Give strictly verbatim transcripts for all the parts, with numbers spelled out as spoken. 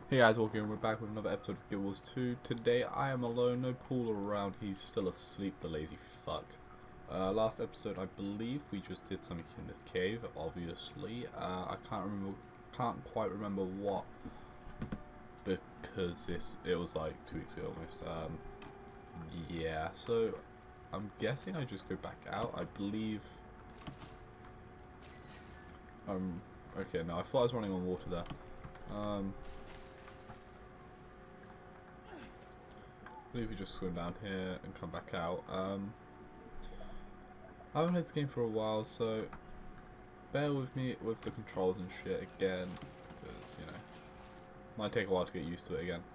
Hey guys, welcome. We're back with another episode of Guild Wars two. Today I am alone, no Paul around. He's still asleep, the lazy fuck. Uh, last episode, I believe we just did something in this cave. Obviously, uh, I can't remember, can't quite remember what, because this it was like two weeks ago almost. Um, yeah, so I'm guessing I just go back out. I believe. Um. Okay, no, I thought I was running on water there. Um. I believe we just swim down here and come back out. Um, I haven't played this game for a while, so bear with me with the controls and shit again, because, you know, might take a while to get used to it again.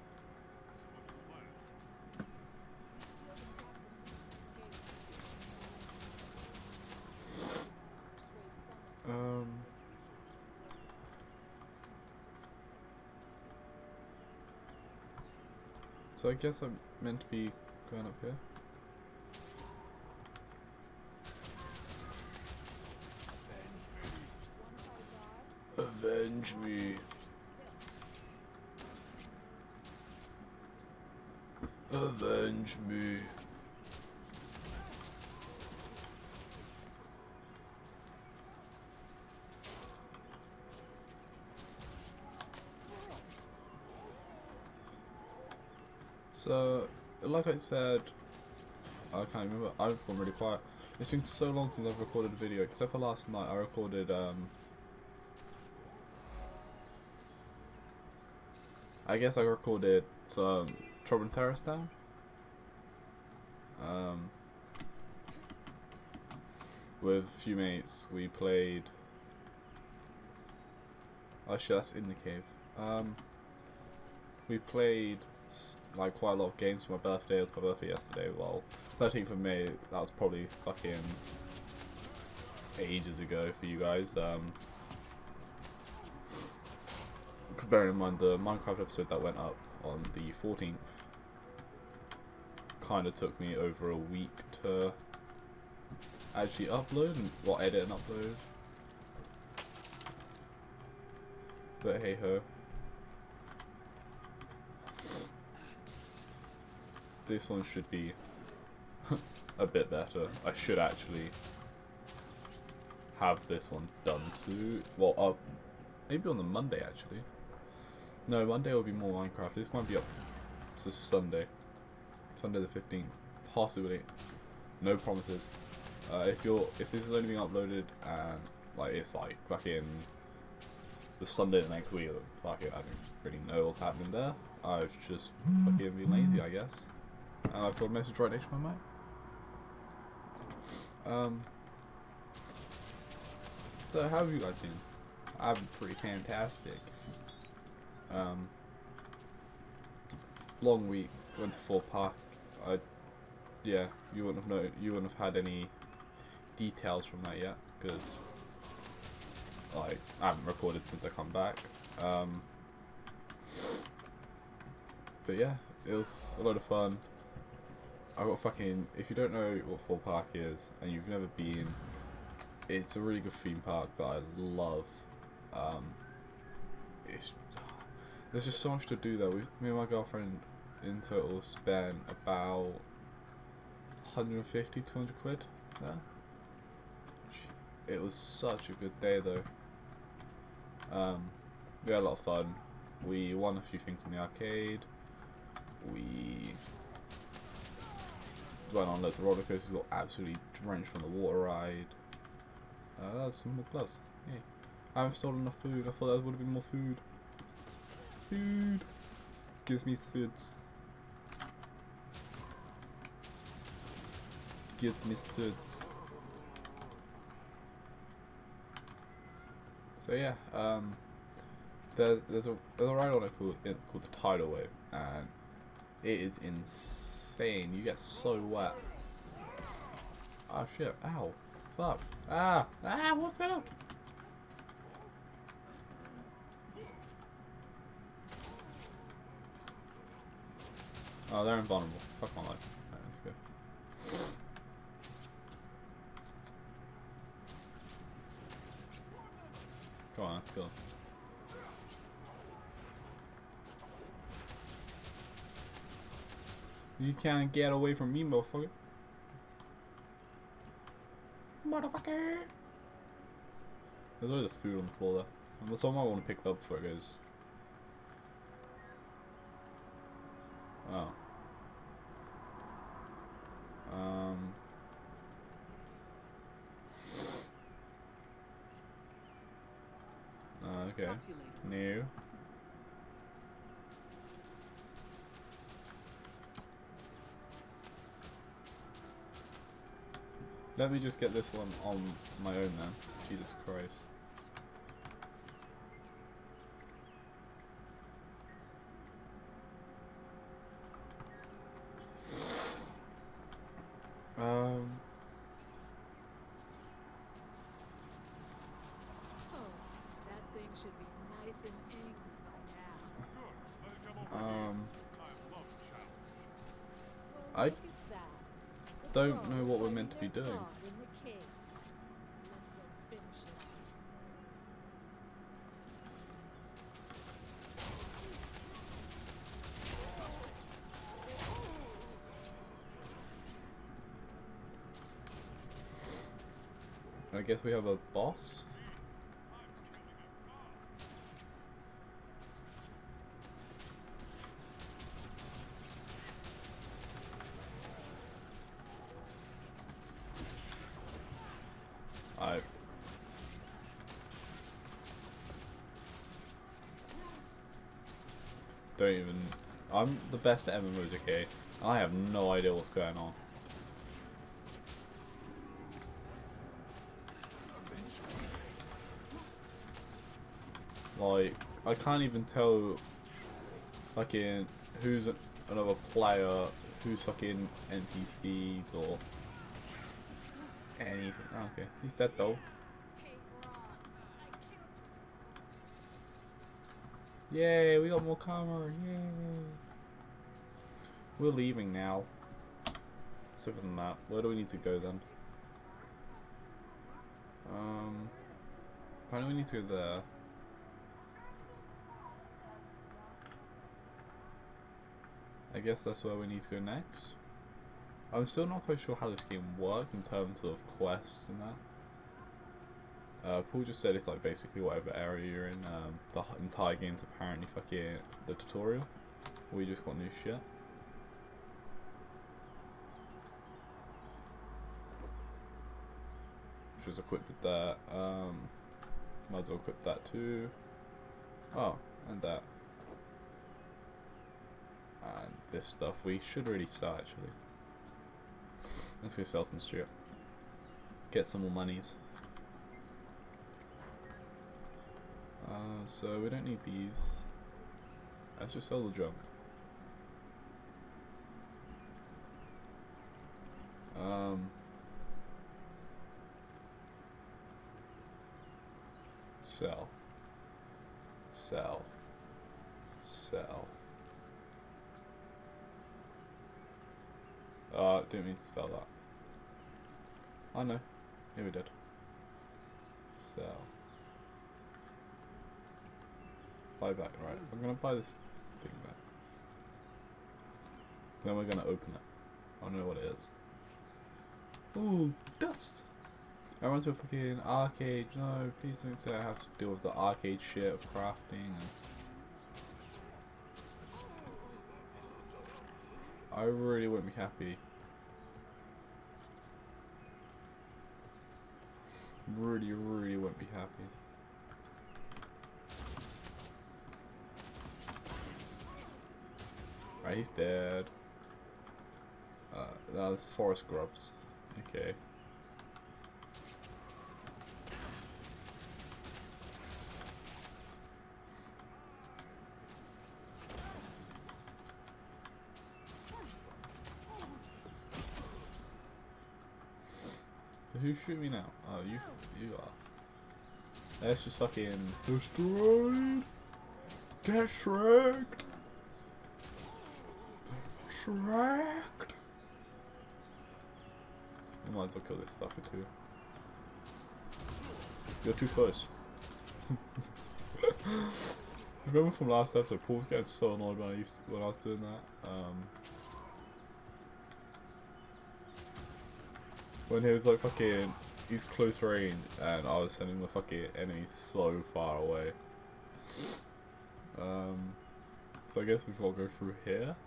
Um, so I guess I'm meant to be going up here. Avenge me. Avenge me. So, like I said, I can't remember, I've gone really quiet. It's been so long since I've recorded a video, except for last night. I recorded, um, I guess I recorded some Trouble in Terrorist Town. Um, with a few mates, we played. Actually, that's in the cave. Um, we played like quite a lot of games for my birthday. It was my birthday yesterday. Well, thirteenth of May. That was probably fucking ages ago for you guys. Um, bearing in mind the Minecraft episode that went up on the fourteenth kind of took me over a week to actually upload and well, edit and upload. But hey ho. This one should be a bit better. I should actually have this one done soon. Well, uh, maybe on the Monday actually. No, Monday will be more Minecraft. This might be up to Sunday. Sunday the fifteenth. Possibly. No promises. Uh, if you're, if this is only being uploaded and like it's like fucking the Sunday the next week, fuck it, I don't really know what's happening there. I've just fucking been lazy, I guess. And I've got a message right next to my mic. Um. So how have you guys been? I've been pretty fantastic. Um. Long week. Went to Fort Park. I. Yeah, you wouldn't have known. You wouldn't have had any details from that yet, because like I haven't recorded since I come back. Um. But yeah, it was a lot of fun. I got fucking. If you don't know what Fort Park is and you've never been, it's a really good theme park that I love. Um, it's there's just so much to do there. We, me and my girlfriend, in total, spent about one hundred fifty, two hundred quid there. It was such a good day though. Um, we had a lot of fun. We won a few things in the arcade. We went on loads of roller coasters, got absolutely drenched from the water ride. Uh, that was some more gloves. Yeah. I haven't stolen enough food. I thought there would have been more food. Food gives me foods. Gives me foods. So yeah, um, there's there's a there's a ride on it called it, called the Tidal Wave, and it is insane. You get so wet. Oh shit! Ow! Fuck! Ah! Ah! What's that up? Oh, they're invulnerable. Fuck my life. Right, let's go. Come on, let's go. You can't get away from me, motherfucker. Motherfucker. There's always a food on the floor there. And someone might want to pick it up before it goes. Oh. Um. Uh, okay. New. Let me just get this one on my own then. Jesus Christ. Um. Oh, that thing should be nice and angry by now. Um. Well, I look at that. The don't frog know what we're letting meant to be their doing. dog in the cave. Let's go finish it off. I guess we have a boss. I don't even. I'm the best at M M Os, okay? I have no idea what's going on. Like, I can't even tell fucking who's another player, who's fucking N P Cs or anything. Oh, okay, he's dead though. Hey, Gron, I killed you. Yay, we got more camera. Yay. We're leaving now. So other than that, where do we need to go then? Um, apparently we need to go there. I guess that's where we need to go next. I'm still not quite sure how this game works in terms of quests and that. Uh, Paul just said it's like basically whatever area you're in. Um, the entire game's apparently fucking the tutorial. We just got new shit. Which was equipped with that. Um, might as well equip that too. Oh, and that. And this stuff. We should really start actually. Let's go sell some shit. Get some more monies. Uh, so we don't need these. Let's just sell the junk. Um. Sell. Sell. Sell. Uh, didn't mean to sell that. Oh no. Yeah, we did. Sell. Buy back, right. I'm gonna buy this thing back. Then we're gonna open it. I don't know what it is. Ooh, dust! I reminds me of fucking arcade. No, please don't say I have to deal with the arcade shit of crafting and... I really wouldn't be happy. Really, really wouldn't be happy. Right, he's dead. Uh, that's forest grubs. Okay. So who shoot me now? Oh, you, you are. Let's just fucking destroyed. Get shreked. Shreked. I might as well kill this fucker too. You're too close. Remember from last episode, Paul was getting so annoyed when I used to, when I was doing that. Um, When he was like fucking, he's close range, and I was sending the fucking enemy so far away. Um, so I guess we've got to go through here.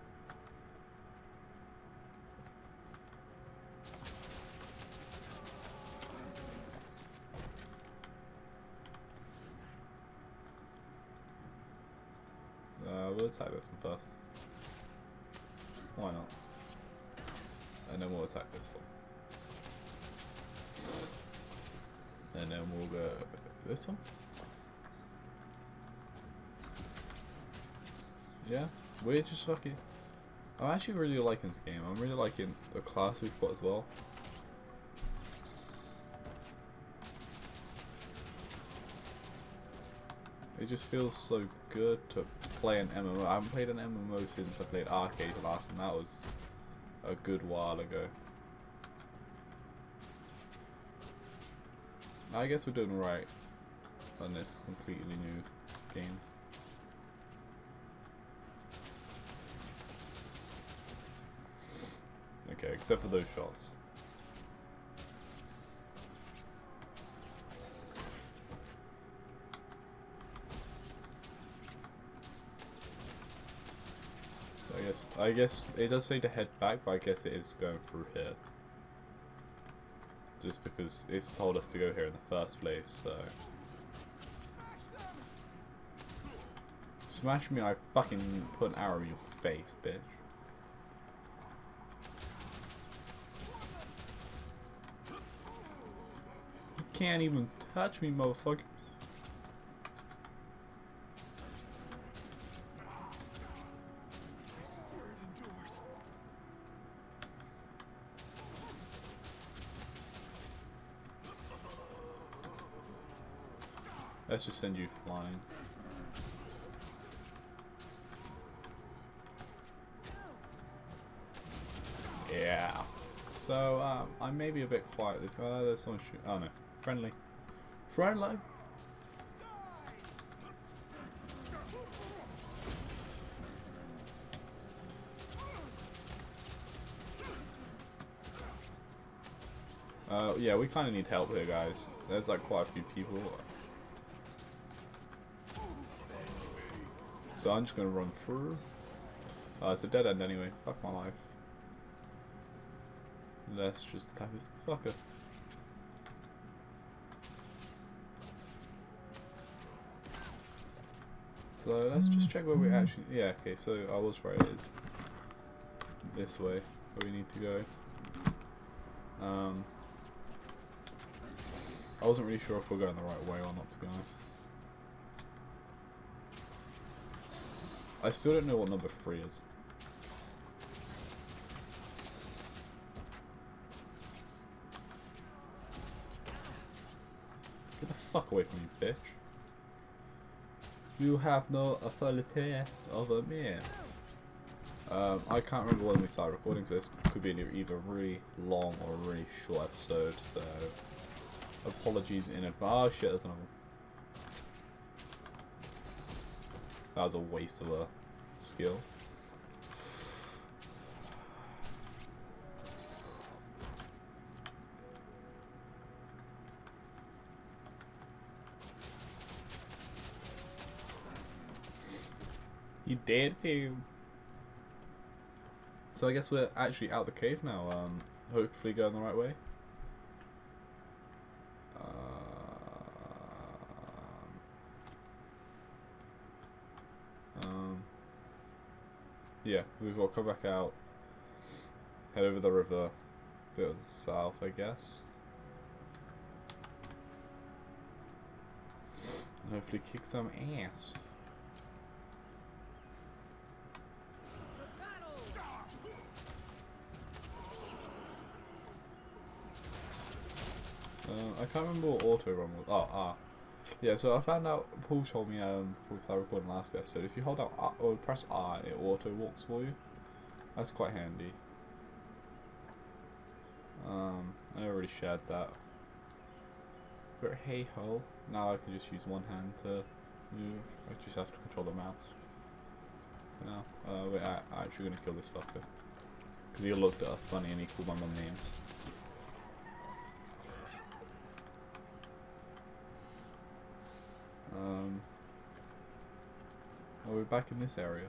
Uh, we'll attack this one first. Why not? And then we'll attack this one. And then we'll go this one. Yeah, we're just fucking... I'm actually really liking this game. I'm really liking the class we've got as well. It just feels so good to play an M M O. I haven't played an M M O since I played Arcade last, and that was a good while ago. I guess we're doing right on this completely new game. Okay, except for those shots. So I guess I guess it does say to head back, but I guess it is going through here. Just because it's told us to go here in the first place, so... Smash me, I fucking put an arrow in your face, bitch. You can't even touch me, motherfucker. Let's just send you flying. Yeah. So, um, I may be a bit quiet this. Oh, there's someone shoot. Oh no. Friendly. Friendly! Uh, yeah, we kind of need help here, guys. There's like quite a few people. So I'm just gonna run through. Uh, it's a dead end anyway. Fuck my life. Let's just attack this fucker. So let's just check where we actually. Yeah, okay. So I was right. It is this way where we need to go. Um, I wasn't really sure if we're going the right way or not, to be honest. I still don't know what number three is. Get the fuck away from me, bitch. You have no authority over me. Um, I can't remember when we started recording, so this could be either really long or a really short episode, so apologies in advance. Oh shit, there's another one. That was a waste of a skill. You did too. So I guess we're actually out the cave now. Um, hopefully going the right way. Um, yeah, we've got to come back out, head over the river, bit of the south, I guess. And hopefully kick some ass. Uh, I can't remember what auto run was. Oh, ah. Yeah, so I found out, Paul told me um, before we started recording last episode, if you hold out R, or press R, it auto walks for you. That's quite handy. Um, I already shared that. But hey ho, now I can just use one hand to move. I just have to control the mouse. For now, uh, we're actually going to kill this fucker. Because he looked at us funny and he called my mum names. Are we back in this area?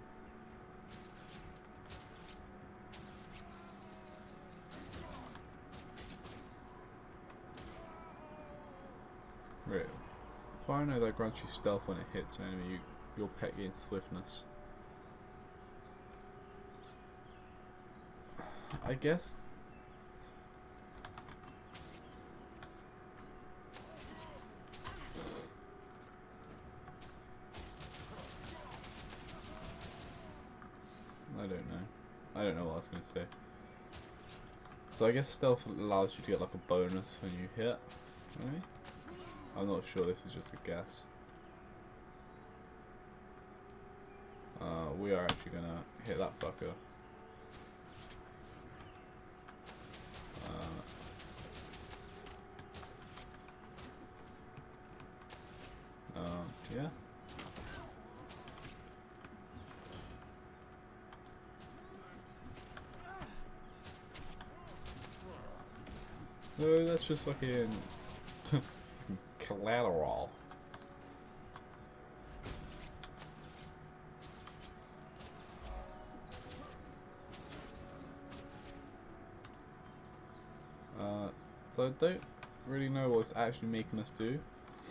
Right. Fire no that grants you stealth when it hits an enemy, you, your pet gains swiftness. I guess. I don't know. I don't know what I was going to say. So I guess stealth allows you to get like a bonus when you hit. Maybe? I'm not sure, this is just a guess. Uh, we are actually going to hit that fucker. Uh, uh, yeah. No, that's just fucking collateral. Uh, so I don't really know what it's actually making us do.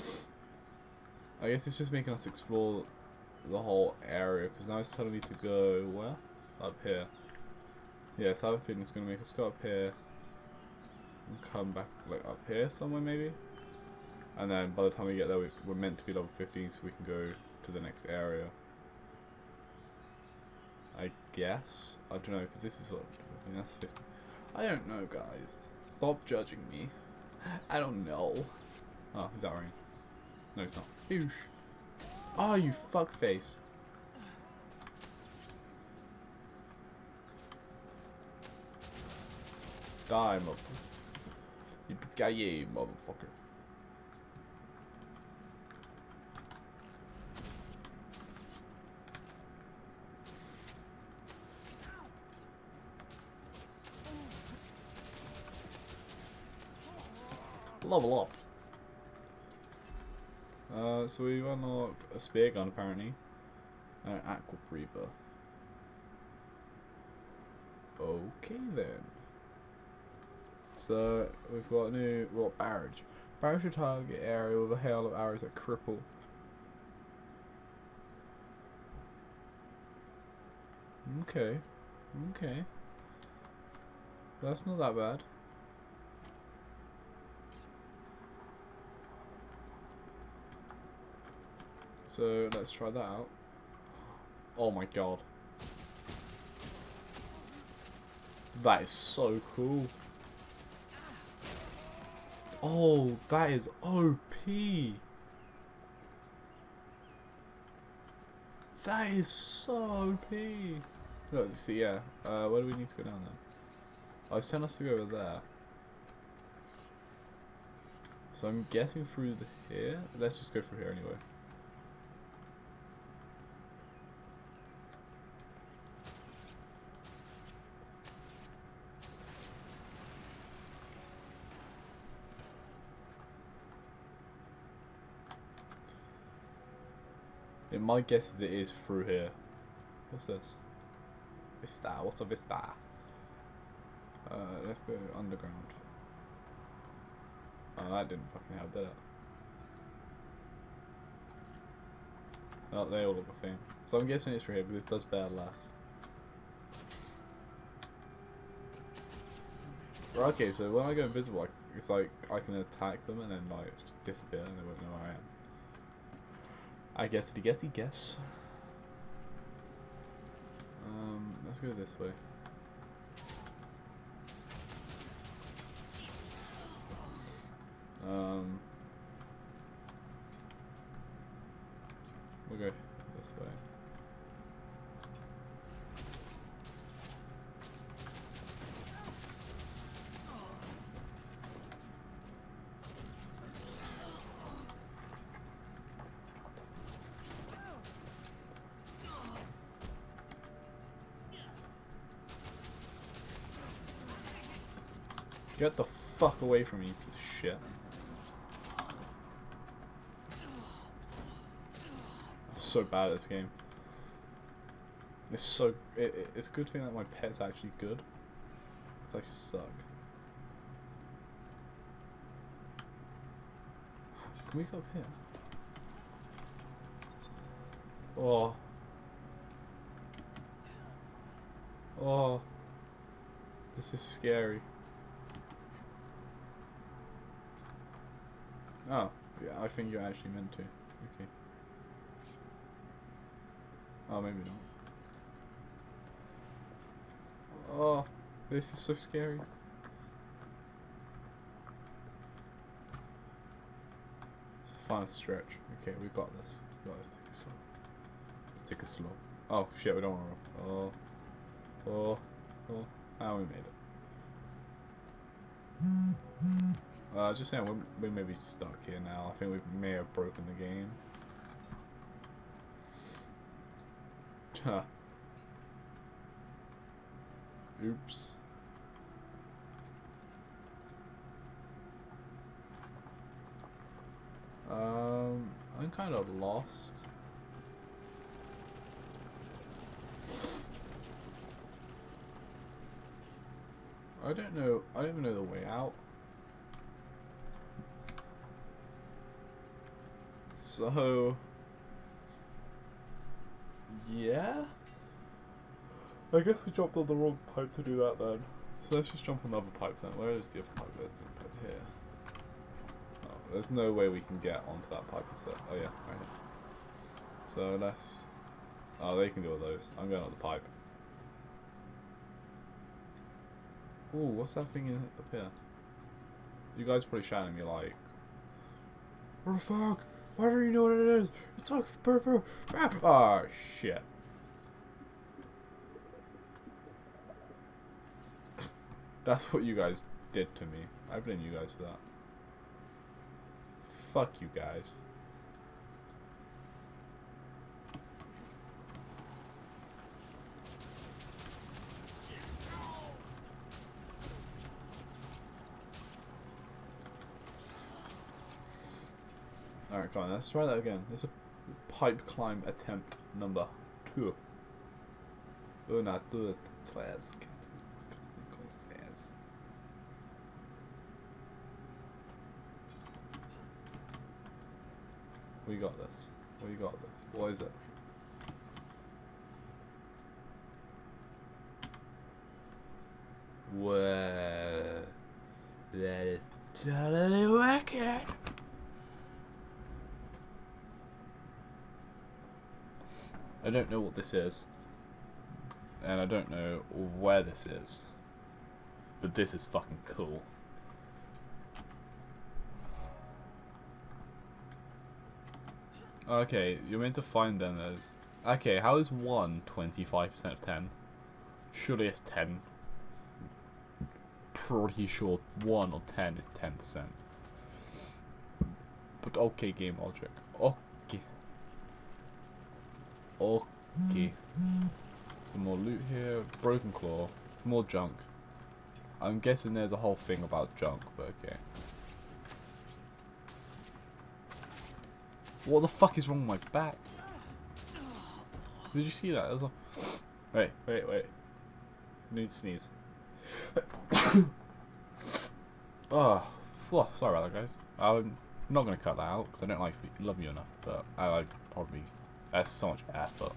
I guess it's just making us explore the whole area, because now it's telling me to go where? Up here. Yeah, so I have a feeling it's going to make us go up here and come back like up here somewhere maybe. And then by the time we get there, we, we're meant to be level fifteen, so we can go to the next area. I guess. I don't know, because this is what I think that's fifty. I don't know, guys. Stop judging me. I don't know. Oh, is that right? No, it's not. Boosh. Oh, you fuckface. Die, motherfucker. You yippee motherfucker. Level up. Uh, so we unlocked a spear gun apparently, and an aqua breather. Okay then. So we've got a new what barrage. Barrage a target area with a hail of arrows that cripple. Okay, okay. That's not that bad. So let's try that out. Oh my god. That is so cool. Oh, that is O P. That is so O P. Look, see, yeah. Uh, where do we need to go down then? Oh, it's telling us to go over there. So I'm guessing through the here. Let's just go through here anyway. It, my guess is it is through here. What's this? Vista. What's a Vista? Uh, let's go underground. Oh, that didn't fucking help, did it? Oh, they all look the same. So I'm guessing it's through here, but this does bear left. Right, okay, so when I go invisible, I, it's like I can attack them and then like just disappear and they won't know where I am. I guessity guessy guess. Um, let's go this way. Um, we'll go this way. Get the fuck away from me, you piece of shit. I'm so bad at this game. It's so it, it, it's a good thing that my pet's actually good. 'Cause I suck. Can we go up here? Oh. Oh. This is scary. Oh, yeah, I think you're actually meant to. Okay. Oh, maybe not. Oh, this is so scary. It's the final stretch. Okay, we got this. We got this. Take it slow. Let's take it slow. Oh shit, we don't want to. Oh, oh, oh. Ah, we made it. Uh, just saying, we, we may be stuck here now. I think we may have broken the game. Huh. Oops. Um, I'm kind of lost. I don't know. I don't even know the way out. So, yeah. I guess we jumped on the wrong pipe to do that then. So let's just jump on the other pipe then. Where is the other pipe? There's the pipe here. Oh, there's no way we can get onto that pipe. Is there? Oh yeah, right here. So let's. Oh, they can do all those. I'm going on the pipe. Ooh, what's that thing in up here? You guys are probably shouting at me like, "What the fuck? Why do you know what it is? It's like purple." Ah, oh, shit. That's what you guys did to me. I blame you guys for that. Fuck you guys. Alright, come on, let's try that again. It's a pipe climb attempt number two. Una, two, tres. We got this. We got this. What is it? Well, that is totally wicked. I don't know what this is, and I don't know where this is, but this is fucking cool. Okay, you're meant to find them as... Okay, how is one twenty-five percent of ten? Surely it's ten. Pretty sure one of ten is ten percent. But okay, game logic. Okay. Okay. Some more loot here. Broken claw. Some more junk. I'm guessing there's a whole thing about junk, but okay. What the fuck is wrong with my back? Did you see that? A... Wait, wait, wait. I need to sneeze. Oh, oh, sorry about that, guys. I'm not gonna cut that out because I don't like love you enough. But I like probably that's so much effort.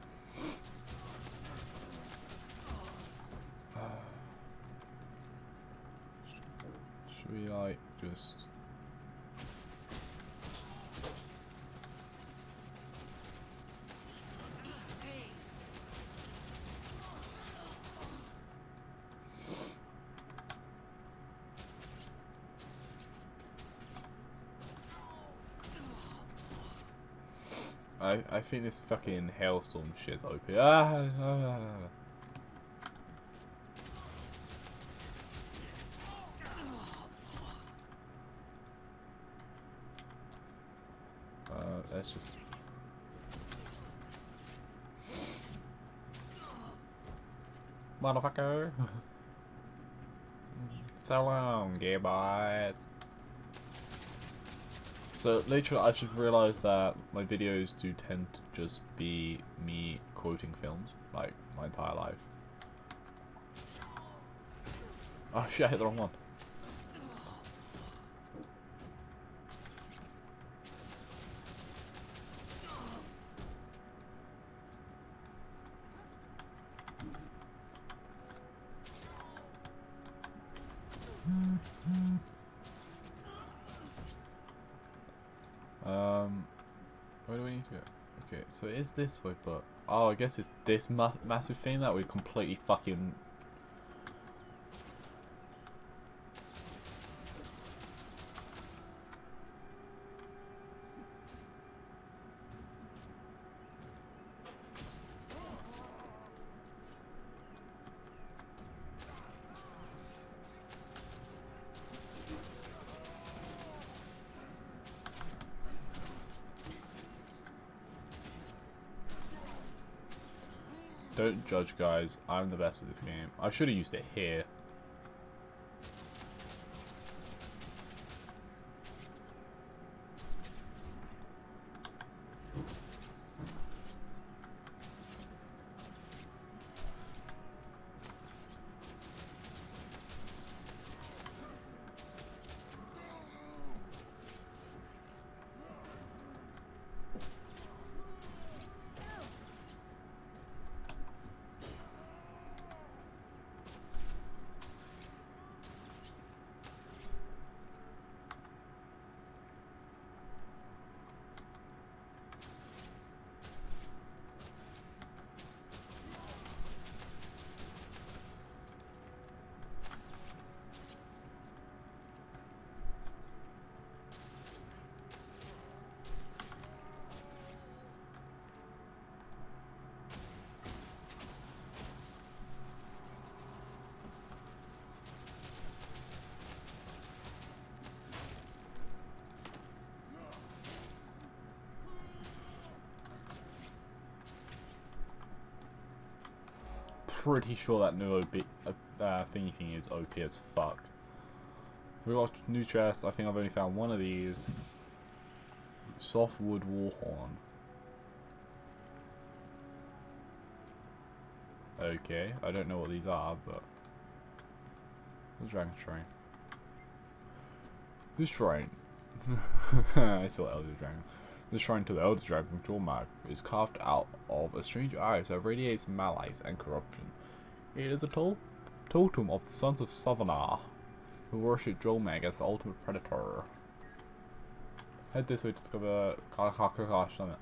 Should we like just? I, I think this fucking hailstorm shit's O P. Ah, ah, ah. Uh, let's just... Motherfucker! So long, gay boys. So later I've just realised that my videos do tend to just be me quoting films. like my entire life. Oh shit, I hit the wrong one. Um, where do we need to go? Okay, so it is this way, but oh, I guess it's this ma massive thing that we completely fucking. Don't judge, guys. I'm the best at this game. I should have used it here. Pretty sure that new O B, uh, uh, thingy thing is O P as fuck. So we got a new chest. I think I've only found one of these. Softwood Warhorn. Okay, I don't know what these are, but the Dragon Shrine. This shrine. I saw Elder Dragon. The shrine to the Elder Dragon Tormag is carved out of a strange iris that radiates malice and corruption. It is a to totem of the Sons of Savanar, who worship Jolmag as the ultimate predator. Head this way to discover Karakaka Summit.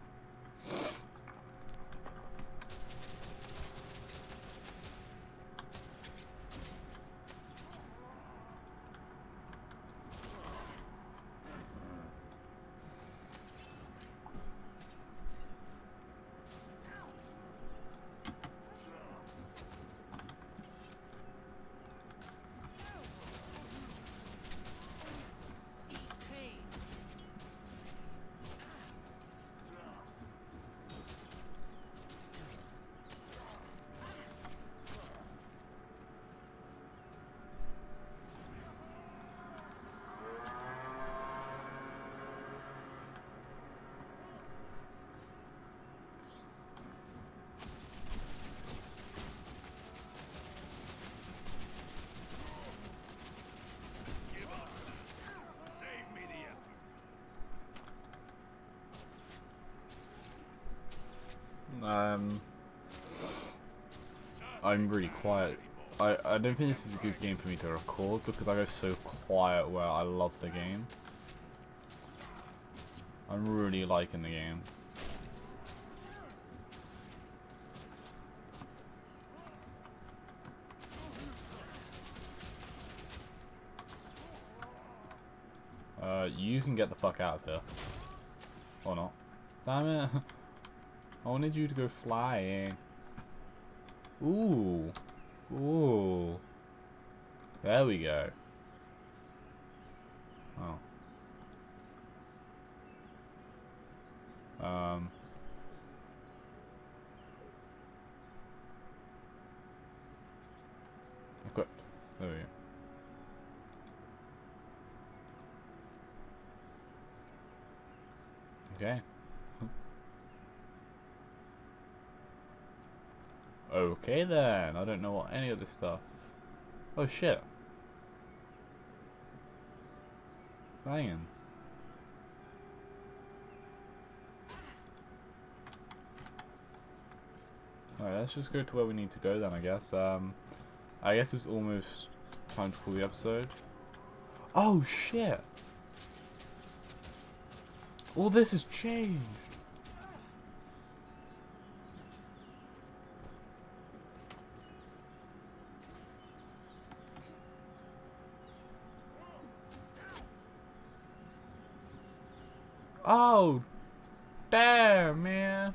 Um, I'm really quiet. I, I don't think this is a good game for me to record because I go so quiet where I love the game. I'm really liking the game. Uh, you can get the fuck out of here. Or not. Damn it. I wanted you to go flying. Ooh. Ooh. There we go. Oh. Um. Equipped. There we go. Okay. Okay then, I don't know what any of this stuff. Oh shit. Banging. Alright, let's just go to where we need to go then, I guess. Um, I guess it's almost time to call the episode. Oh shit! All this has changed! Oh! Damn, man!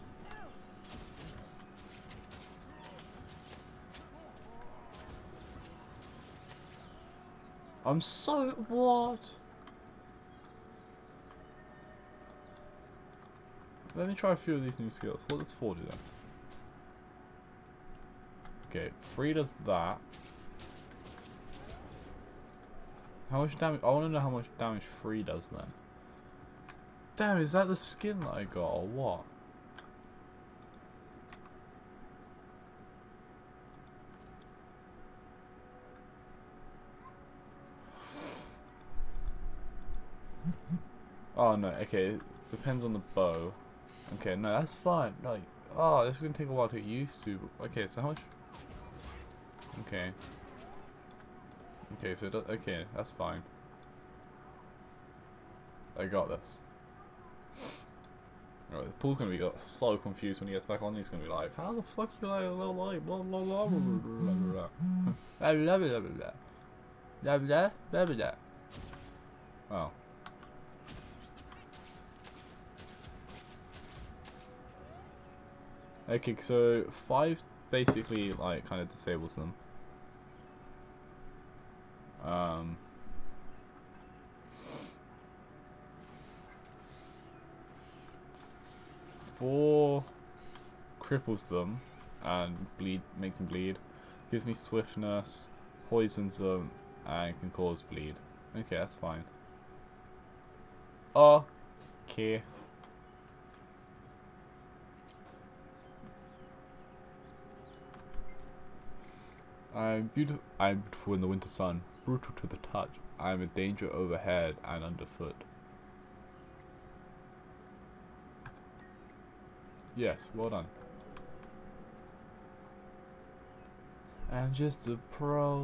I'm so... what? Let me try a few of these new skills. What does four do then? Okay, three does that. How much damage? I want to know how much damage three does then. Damn, is that the skin that I got or what? Oh no, okay, it depends on the bow. Okay, no, that's fine. Like, oh, this is gonna take a while to get used to. Okay, so how much? Okay. Okay, so it does, okay, that's fine. I got this. Alright, Paul's gonna be so confused when he gets back on. He's gonna be like, "How the fuck you like blah blah blah blah blah blah blah blah blah blah blah blah blah blah." Oh. Okay, so five basically like kind of disables them. Um. Four cripples them and bleed, makes them bleed. Gives me swiftness, poisons them, and can cause bleed. Okay, that's fine. Okay. I'm beautiful. I'm beautiful in the winter sun, brutal to the touch. I am a danger overhead and underfoot. Yes, well done. I'm just a pro.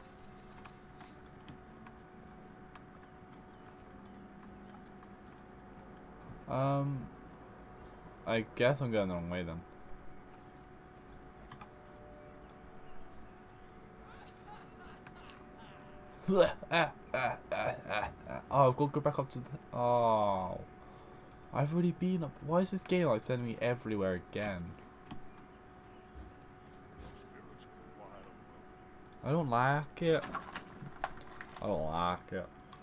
Um, I guess I'm going the wrong way then. Oh, I've got to go back up to the... Oh. I've already been up... Why is this game like sending me everywhere again? I don't like it. I don't like it.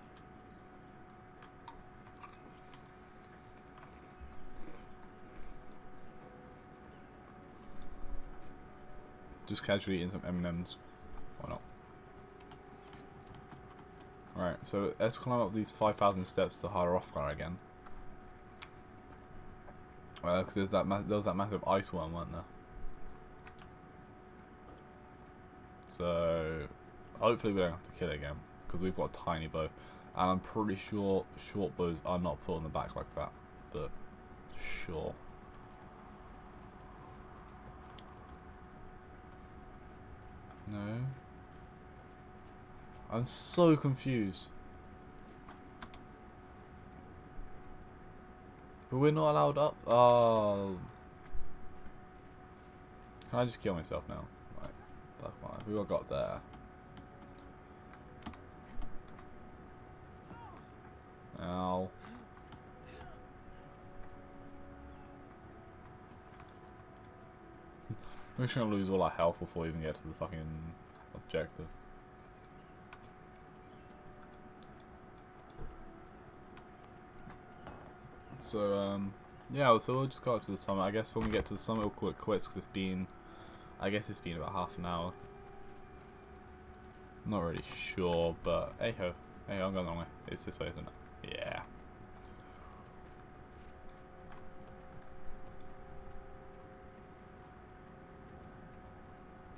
Just casually eating some M and M's. Why not? Alright, so let's climb up these five thousand steps to Har Hrothgar again. Well, because there's that ma there was that massive ice worm, weren't there? So hopefully we don't have to kill it again, because we've got a tiny bow, and I'm pretty sure short bows are not put on the back like that. But sure. No. I'm so confused. But we're not allowed up. Oh. Can I just kill myself now? Right. Fuck my life. We all got there. Ow. We're just gonna lose all our health before we even get to the fucking objective. So, um, yeah, so we'll just go up to the summit. I guess when we get to the summit, we'll call it quits because it's been, I guess it's been about half an hour. Not really sure, but hey ho. Hey, I'm going the wrong way. It's this way, isn't it? Yeah.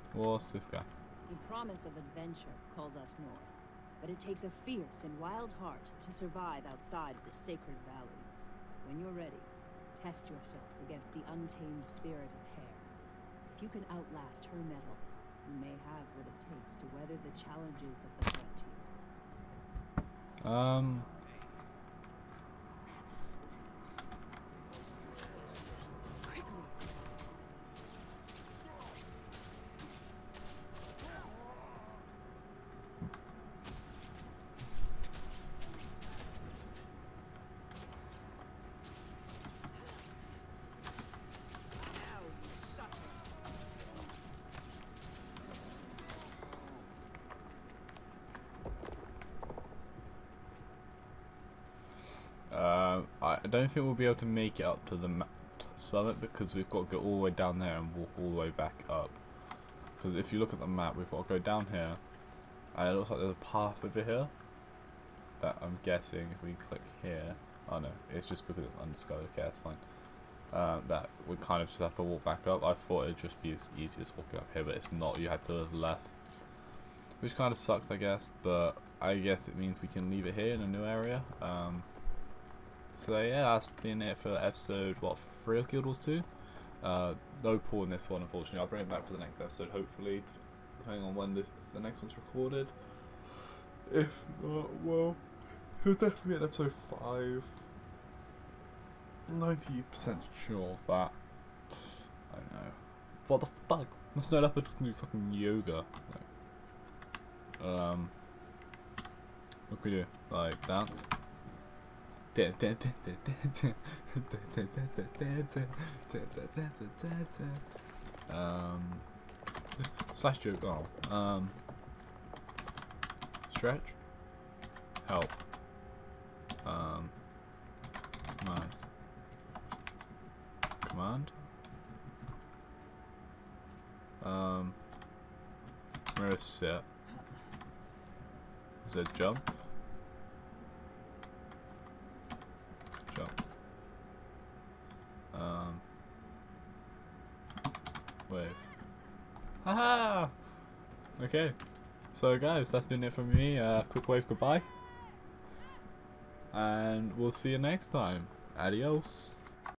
What's this guy? The promise of adventure calls us north, but it takes a fierce and wild heart to survive outside of the sacred valley. When you're ready, test yourself against the untamed spirit of Hare. If you can outlast her mettle, you may have what it takes to weather the challenges of the frontier. Um. Quickly! Now you suffer. Uh, I don't think we'll be able to make it up to the ma summit because we've got to go all the way down there and walk all the way back up. Because if you look at the map, we've got to go down here, and it looks like there's a path over here that I'm guessing if we click here, oh no, it's just because it's undiscovered. Okay, that's fine. Uh, that we kind of just have to walk back up. I thought it'd just be as easy as walking up here, but it's not. You had to the left, which kind of sucks, I guess. But I guess it means we can leave it here in a new area. Um, So yeah, that's been it for episode, what, three of Guild Wars two? Uh, no Paul in this one, unfortunately. I'll bring it back for the next episode, hopefully, depending on when this, the next one's recorded. If not, well, it'll definitely be at episode five. ninety percent sure of that. I don't know. What the fuck? My Snow Leopard doesn't do fucking yoga. Like, um, what can we do? Like, dance? Um, slash joke arm. Um, stretch. Help. Um, commands. Command. Um, where is sit? Is that jump? Jump. Um, wave. Haha! Okay. So guys, that's been it from me. Uh, quick wave goodbye. And we'll see you next time. Adios.